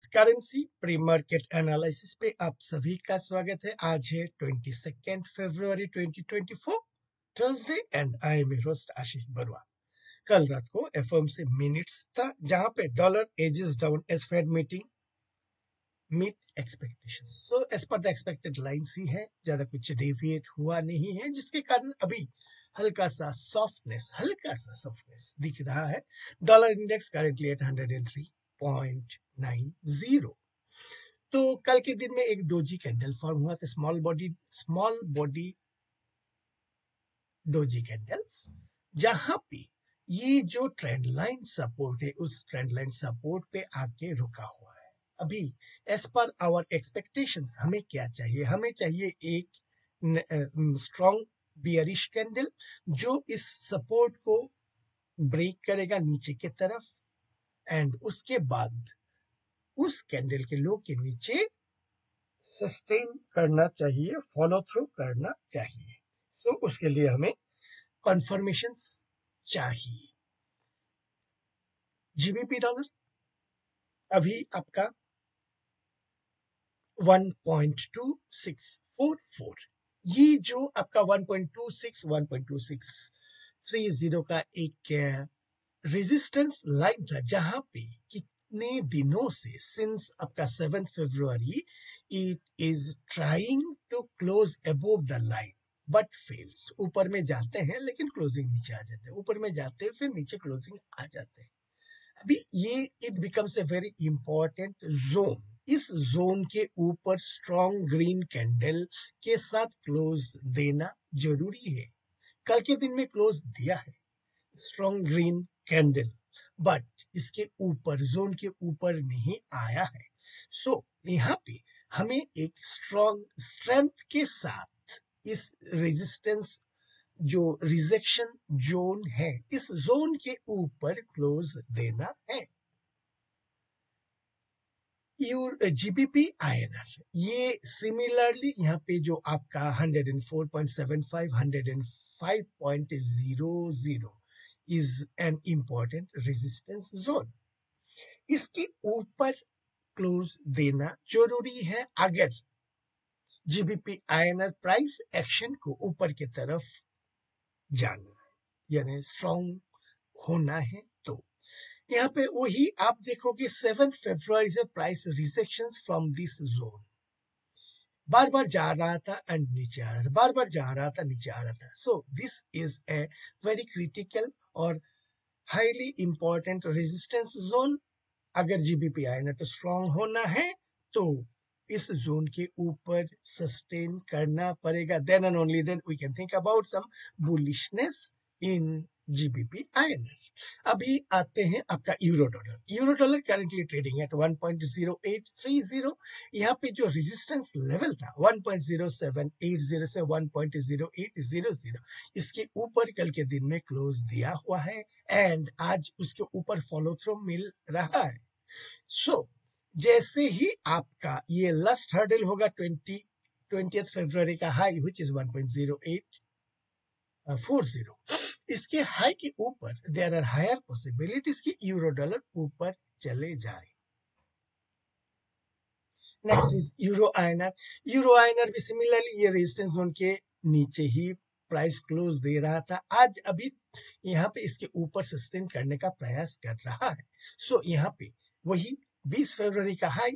Currency pre market analysis पे आप सभी का स्वागत है। आज है 22 फरवरी 2024 Thursday and I am host Ashish Barua. कल रात को एफओएमसी मिनट्स था जहां पे dollar edges down as Fed meeting meet expectations. So as per the expected lines ही है, ज्यादा कुछ डेविएट हुआ नहीं है, जिसके कारण अभी हल्का सा सॉफ्टनेस दिख रहा है। Dollar index currently at 103.90। तो कल के दिन में एक डोजी कैंडल फॉर्म हुआ था, स्मॉल बॉडी डोजी कैंडल्स, जहां पे ये जो ट्रेंड लाइन सपोर्ट है उस ट्रेंड लाइन सपोर्ट पे आके रुका हुआ है। अभी एज पर आवर एक्सपेक्टेशंस हमें क्या चाहिए? हमें चाहिए एक स्ट्रॉन्ग बियरिश कैंडल जो इस सपोर्ट को ब्रेक करेगा नीचे की तरफ, एंड उसके बाद उस कैंडल के लो के नीचे सस्टेन करना चाहिए, फॉलो थ्रू करना चाहिए। सो उसके लिए हमें कंफर्मेशंस चाहिए। जीबीपी डॉलर अभी आपका 1.2644, ये जो आपका 1.2630 का एक रेजिस्टेंस लाइन था, जहां पे कितने दिनों से सिंस आपका 7 फरवरी it is trying to close above the line but fails. ऊपर में जाते हैं लेकिन क्लोजिंग नीचे आ जाते हैं, ऊपर में जाते हैं फिर नीचे क्लोजिंग आ जाते हैं। अभी ये it becomes a very important zone. इस जोन के ऊपर स्ट्रॉन्ग ग्रीन कैंडल के साथ क्लोज देना जरूरी है। कल के दिन में क्लोज दिया है स्ट्रॉन्ग ग्रीन कैंडल, बट इसके ऊपर जोन के ऊपर नहीं आया है। सो यहाँ पे हमें एक स्ट्रॉन्ग स्ट्रेंथ के साथ इस रेजिस्टेंस जो रिजेक्शन जोन है इस जोन के ऊपर क्लोज देना है। जीबीपी आईएनआर ये सिमिलरली यहाँ पे जो आपका 104.75 105.00 is an important resistance zone. इसके ऊपर क्लोज देना जरूरी है अगर जीबीपी आईएनआर प्राइस एक्शन को ऊपर की तरफ जाना है, यानी स्ट्रॉन्ग होना है। तो यहाँ पे वही आप देखोगे 7 फरवरी से price rejections from this zone बार बार जा रहा था एंड नीचे आ रहा था, बार बार जा रहा था नीचे आ रहा था। So this is a very critical और हाईली इंपॉर्टेंट रेजिस्टेंस जोन। अगर जीबीपी आईएनआर तो स्ट्रॉन्ग होना है तो इस जोन के ऊपर सस्टेन करना पड़ेगा, then and only then we can think about some bullishness in GBP INR. अभी आते हैं आपका euro dollar currently trading at 1.0830। यहाँ पे जो रेजिस्टेंस लेवल था 1.0780 से 1.0800, इसके ऊपर कल के दिन में क्लोज दिया हुआ है एंड आज उसके ऊपर फॉलो थ्रू मिल रहा है। सो जैसे ही आपका ये लास्ट हर्डल होगा 20th फरवरी का हाई विच इज 1.0840, इसके हाई के ऊपर देयर आर हायर पॉसिबिलिटीज कि यूरो डॉलर ऊपर चले जाए। नेक्स्ट इज यूरो आईएनआर भी सिमिलरली ये रेजिस्टेंस जोन के नीचे ही प्राइस क्लोज दे रहा था, आज अभी यहाँ पे इसके ऊपर सस्टेन करने का प्रयास कर रहा है। सो यहाँ पे वही 20 फरवरी का हाई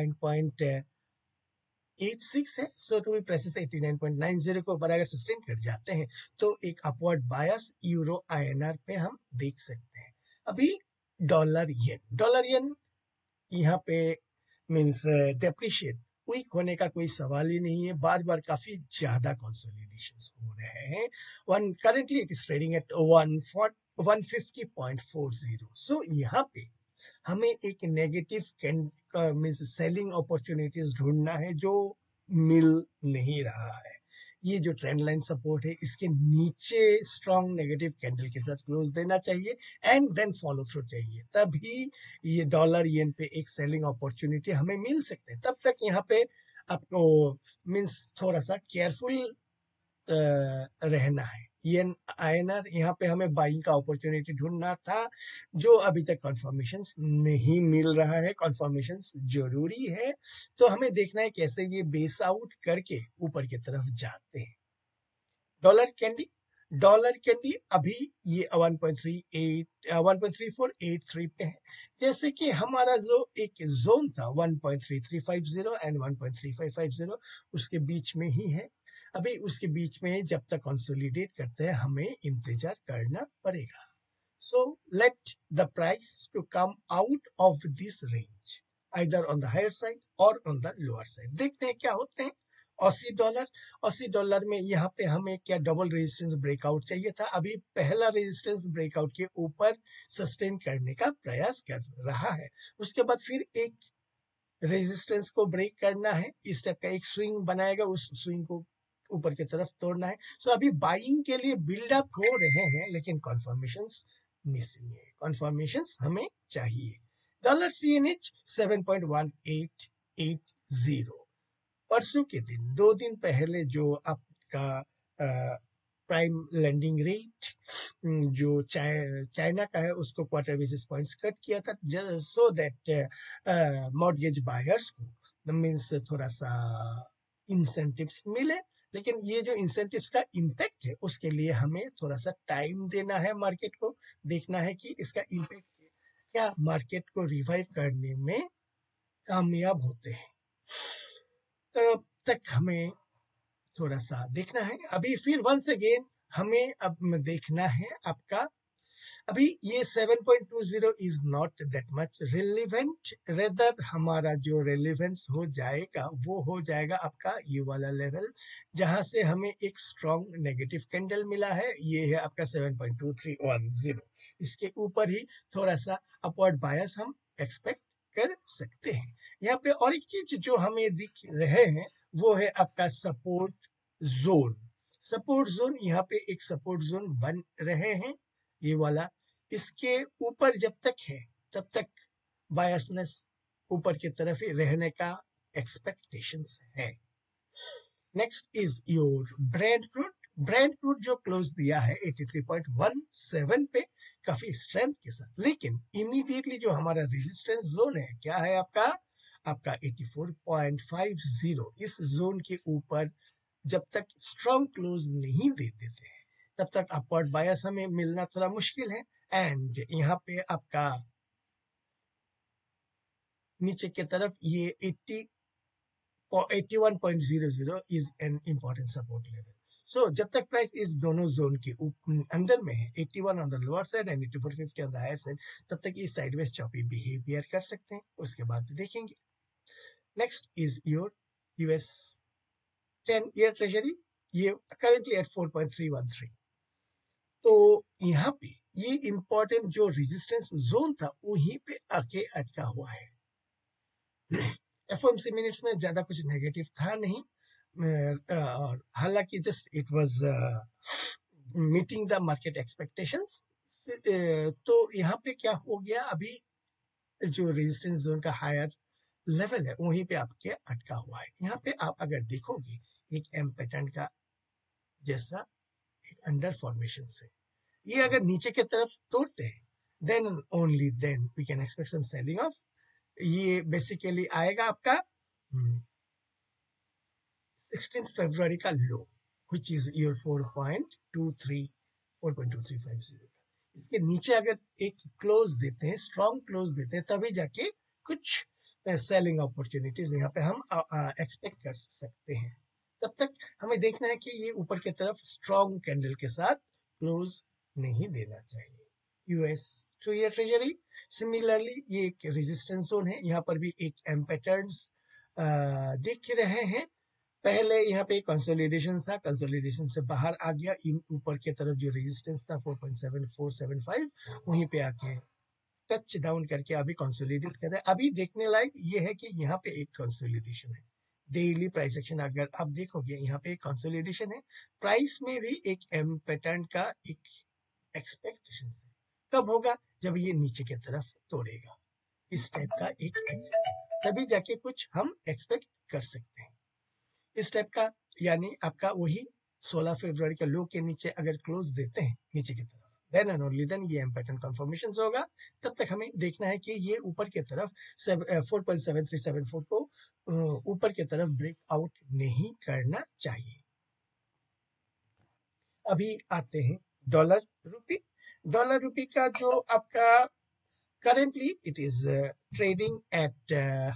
89.86 है, सो टू बी प्रेसिस 89.90 को ऊपर अगर सस्टेन कर जाते हैं तो एक अपवर्ड बायस यूरो आईएनआर पे हम देख सकते हैं। अभी डॉलर येन यहाँ पे मीन्स डेप्रिशिएट क्विक होने का कोई सवाल ही नहीं है, बार बार काफी ज्यादा कंसोलिडेशंस हो रहे हैं। Currently it is trading at 150.40। So यहाँ पे हमें एक नेगेटिव मीन्स सेलिंग अपॉर्चुनिटीज ढूंढना है जो मिल नहीं रहा है। ये जो ट्रेंड लाइन सपोर्ट है इसके नीचे स्ट्रॉन्ग नेगेटिव कैंडल के साथ क्लोज देना चाहिए एंड देन फॉलो थ्रू चाहिए, तभी ये डॉलर येन पे एक सेलिंग अपॉर्चुनिटी हमें मिल सकते हैं। तब तक यहाँ पे आपको मीन्स थोड़ा सा केयरफुल रहना है। येन आईएनआर, यहाँ पे हमें बाइंग का अपॉर्चुनिटी ढूंढना था, जो अभी तक कंफर्मेशन नहीं मिल रहा है। कंफर्मेशन जरूरी है, तो हमें देखना है कैसे ये बेस आउट करके ऊपर की तरफ जाते हैं। डॉलर कैंडी अभी ये 1.3483 पे है, जैसे कि हमारा जो एक जोन था 1.3350 एंड 1.3550 उसके बीच में ही है। अभी उसके बीच में जब तक कंसोलिडेट करते हैं हमें इंतजार करना पड़ेगा। So let the price to come out of this range, either on the higher side or on the lower side. देखते हैं क्या होते हैं। $80 में यहाँ पे हमें क्या डबल रेजिस्टेंस ब्रेकआउट चाहिए था। अभी पहला रेजिस्टेंस ब्रेकआउट के ऊपर सस्टेन करने का प्रयास कर रहा है, उसके बाद फिर एक रेजिस्टेंस को ब्रेक करना है, इस टाइप का एक स्विंग बनाएगा, उस स्विंग को ऊपर की तरफ तोड़ना है। सो अभी बाइंग के लिए बिल्डअप हो रहे हैं, लेकिन कन्फर्मेशंस मिसिंग है। कन्फर्मेशंस हमें चाहिए। डॉलर CNH 7.1880, परसों के दिन 2 दिन पहले जो आपका प्राइम लैंडिंग रेट जो चाइना का है उसको क्वार्टर बेसिस पॉइंट्स कट किया था, सो दैट मॉर्गेज बायर्स को मीन्स थोड़ा सा इंसेंटिव्स मिले। लेकिन ये जो इंसेंटिव्स का इम्पैक्ट है उसके लिए हमें थोड़ा सा टाइम देना है, मार्केट को देखना है कि इसका इम्पैक्ट क्या मार्केट को रिवाइव करने में कामयाब होते हैं। तब तक हमें थोड़ा सा देखना है। अभी फिर वंस अगेन हमें अब देखना है आपका, अभी ये 7.20 is not that much relevant, rather हमारा जो रेलेवेंस हो जाएगा वो हो जाएगा आपका ये वाला लेवल, जहां से हमें एक स्ट्रॉन्ग नेगेटिव कैंडल मिला है, ये है आपका 7.2310। इसके ऊपर ही थोड़ा सा अपवर्ड बायस हम एक्सपेक्ट कर सकते हैं। यहाँ पे और एक चीज जो हमें दिख रहे हैं वो है आपका सपोर्ट जोन। सपोर्ट जोन, यहाँ पे एक सपोर्ट जोन बन रहे हैं, ये वाला। इसके ऊपर जब तक है तब तक बायसनेस ऊपर की तरफ ही रहने का एक्सपेक्टेशंस है। Next is your Brent crude. Brent crude जो क्लोज दिया है 83.17 पे काफी स्ट्रेंथ के साथ, लेकिन इमीडिएटली जो हमारा रेजिस्टेंस जोन है क्या है आपका 84.50। इस जोन के ऊपर जब तक स्ट्रॉन्ग क्लोज नहीं दे देते हैं तब तक अपवर्ड बायस हमें मिलना थोड़ा मुश्किल है। एंड यहाँ पे आपका नीचे की तरफ ये 81.00 is an important support level. So जब तक प्राइस इस दोनों जोन के अंदर में है, 81 on the lower side and 8450 on the higher side, तब तक ये साइडवेज चॉपी बिहेवियर कर सकते हैं, उसके बाद देखेंगे। Next is your US 10-year treasury, ये करेंटली एट 4.313। तो यहाँ पे ये इंपॉर्टेंट जो रेजिस्टेंस जोन था वहीं पे आके अटका हुआ है। FOMC मिनट्स में ज्यादा कुछ नेगेटिव था नहीं, और हालांकि just it was meeting the market expectations. तो यहाँ पे क्या हो गया, अभी जो रेजिस्टेंस जोन का हायर लेवल है वहीं पे आपके अटका हुआ है। यहाँ पे आप अगर देखोगे एक एम पैटर्न का जैसा एक अंडर फॉर्मेशन से, ये अगर नीचे की तरफ तोड़ते हैं then only then we can expect some selling off. ये बेसिकली आएगा आपका 16 फरवरी का लो व्हिच इज योर 4.2350। इसके नीचे अगर एक क्लोज देते हैं, स्ट्रॉन्ग क्लोज देते हैं, तभी जाके कुछ सेलिंग अपॉर्चुनिटीज यहाँ पे हम एक्सपेक्ट कर सकते हैं। तब तक हमें देखना है कि ये ऊपर की तरफ स्ट्रॉन्ग कैंडल के साथ क्लोज नहीं देना चाहिए। यूएस 2-year ट्रेजरी सिमिलरली ये एक रेजिस्टेंस जोन है, यहाँ पर भी एक एम पैटर्न्स दिख रहे हैं। पहले यहाँ पे कंसोलिडेशन था, कंसोलिडेशन से बाहर आ गया, ऊपर की तरफ जो रेजिस्टेंस था 4.7475 वहीं पे आके टच डाउन करके अभी कंसोलिडेट कर रहा है। अभी देखने लायक ये है कि यहाँ पे एक कंसोलिडेशन है। डेली प्राइस एक्शन अगर आप देखोगे यहाँ पे एक कंसोलिडेशन है, प्राइस में भी एक एम पैटर्न का एक एक्सपेक्टेशन है। कब होगा, जब ये नीचे की तरफ तोड़ेगा, इस टाइप का एक तभी जाके कुछ हम एक्सपेक्ट कर सकते हैं। इस टाइप का यानी आपका वही 16 फरवरी के लो के नीचे अगर क्लोज देते हैं नीचे की तरफ, देन एंड ओनली देन ये एम पैटर्न कंफर्मेशन होगा। तब तक हमें देखना है कि ये ऊपर की तरफ 4.7374 को ऊपर की तरफ ब्रेक आउट नहीं करना चाहिए। अभी आते हैं डॉलर रूपी। डॉलर रूपी का जो आपका currently it is trading at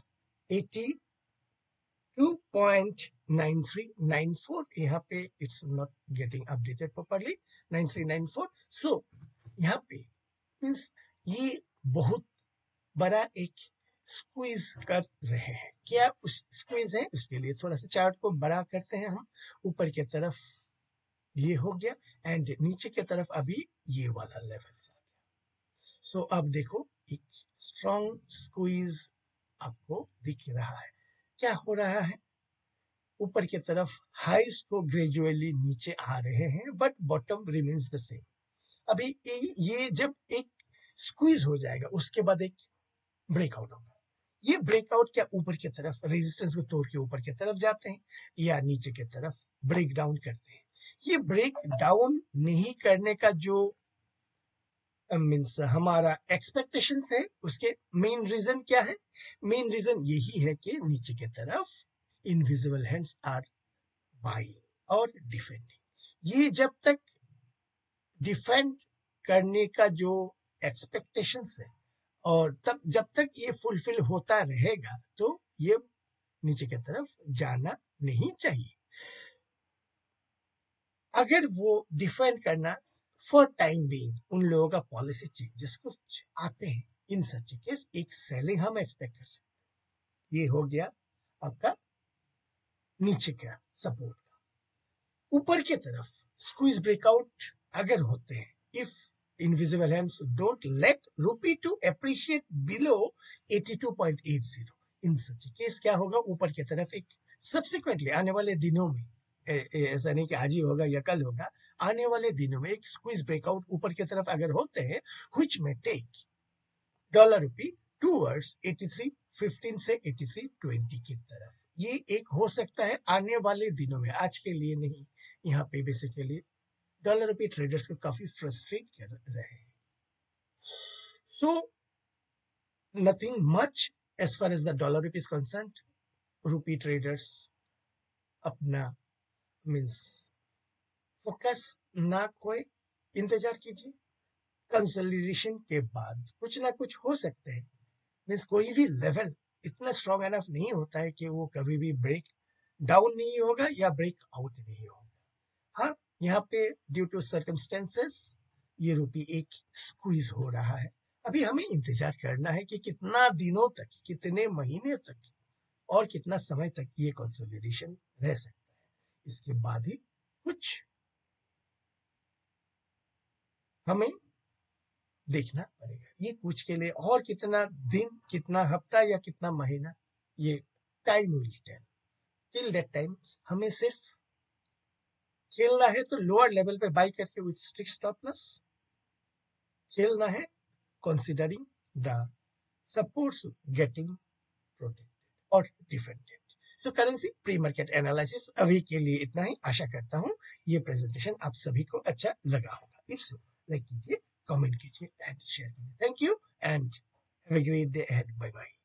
82.9394। यहाँ पे it's not getting updated properly 9394। So यहाँ पे मीन्स ये बहुत बड़ा एक स्क्वीज कर रहे हैं। क्या उस स्क्वीज है? उसके लिए थोड़ा सा चार्ट को बड़ा करते हैं हम। ऊपर की तरफ ये हो गया एंड नीचे की तरफ अभी ये वाला लेवल आ गया। सो अब देखो एक स्ट्रॉन्ग स्क्वीज आपको दिख रहा है। क्या हो रहा है? ऊपर की तरफ हाइस को ग्रेजुअली नीचे आ रहे हैं but bottom remains the same. अभी ये जब एक स्क्वीज हो जाएगा उसके बाद एक ब्रेकआउट होगा। ये ब्रेकआउट क्या ऊपर की तरफ रेजिस्टेंस को तोड़ के ऊपर की तरफ जाते हैं या नीचे की तरफ ब्रेक डाउन करते हैं। ये ब्रेक डाउन नहीं करने का जो मीन्स हमारा एक्सपेक्टेशंस है उसके मेन रीजन क्या है? मेन रीजन यही है कि नीचे की तरफ इनविजिबल हैंड्स आर बाइंग और डिफेंडिंग। ये जब तक डिफेंड करने का जो एक्सपेक्टेशंस है और तब जब तक ये फुलफिल होता रहेगा तो ये नीचे की तरफ जाना नहीं चाहिए। अगर वो डिफेंड करना फॉर टाइम बीइंग उन लोगों का पॉलिसी चेंजेस कुछ आते हैं, इन सच केस एक सेलिंग हम एक्सपेक्ट कर सकते। ये हो गया आपका नीचे का सपोर्ट का। ऊपर की तरफ स्क्वीज ब्रेकआउट अगर होते हैं, if invisible hands don't let rupee to appreciate below 82.80, in such case क्या होगा? ऊपर की तरफ एक सब्सिक्वेंटली आने वाले दिनों में, ऐसा नहीं कि आज ही होगा या कल होगा, आने वाले दिनों में एक स्क्वीज ब्रेकआउट ऊपर की तरफ अगर होते हैं व्हिच में टेक डॉलर रूपी टूवर्ड्स 83.15 से 83.20 की तरफ। ये एक हो सकता है आने वाले दिनों में, आज के लिए नहीं। यहाँ पे बेसिकली डॉलर रूपी ट्रेडर्स को काफी फ्रस्ट्रेट कर रहे हैं। So nothing much as far as the dollar rupee is concerned. Rupee traders अपना मीन्स फोकस ना खोए, इंतजार कीजिए। कंसोलिडेशन के बाद कुछ ना कुछ हो सकते हैं। मीन्स कोई भी लेवल इतना स्ट्रॉन्ग एनफ नहीं होता है कि वो कभी भी ब्रेक डाउन नहीं होगा या ब्रेक आउट नहीं होगा। हाँ, यहाँ पे ड्यू टू सर्कमस्टेंसेस ये रूपी एक स्क्वीज हो रहा है। अभी हमें इंतजार करना है कि कितना दिनों तक, कितने महीने तक और कितना समय तक ये कंसोलिडेशन रह सकता है। इसके बाद ही कुछ हमें देखना पड़ेगा। ये कुछ के लिए और कितना दिन, कितना हफ्ता या कितना महीना, ये time will tell. Till that time हमें सिर्फ खेलना है तो लोअर लेवल पे बाई करके विथ स्ट्रिक्ट स्टॉप लॉस खेलना है, considering the supports getting protected और defended. So currency pre market analysis अभी के लिए इतना ही। आशा करता हूं ये प्रेजेंटेशन आप सभी को अच्छा लगा होगा। इफ सो लाइक कीजिए, कमेंट कीजिए एंड शेयर कीजिए। Thank you and have a great day ahead. Bye bye.